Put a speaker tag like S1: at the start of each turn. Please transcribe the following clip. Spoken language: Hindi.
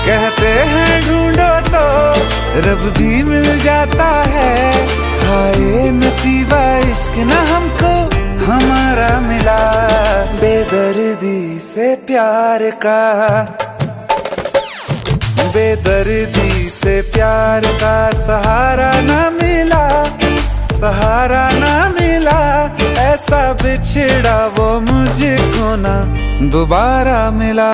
S1: कहते हैं ढूंढो तो रब भी मिल जाता है। हाय नसीबा इश्क ना हमको हमारा मिला, बेदर्दी से प्यार का, बेदर्दी से प्यार का सहारा ना मिला, सहारा ना मिला। ऐसा बिछड़ा वो मुझको ना दोबारा मिला।